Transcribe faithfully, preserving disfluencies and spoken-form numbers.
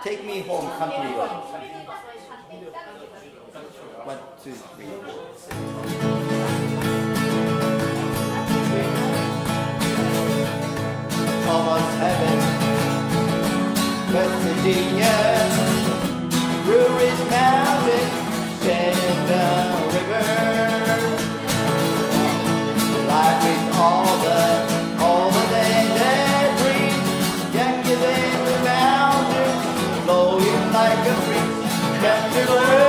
Take me home, country road. One, two, three. Almost heaven, West Virginia, Blue Ridge Mountain, Shenandoah River. Life is all the, all the day that breeze, Yankee in the mountains, blowing like a breeze. Capture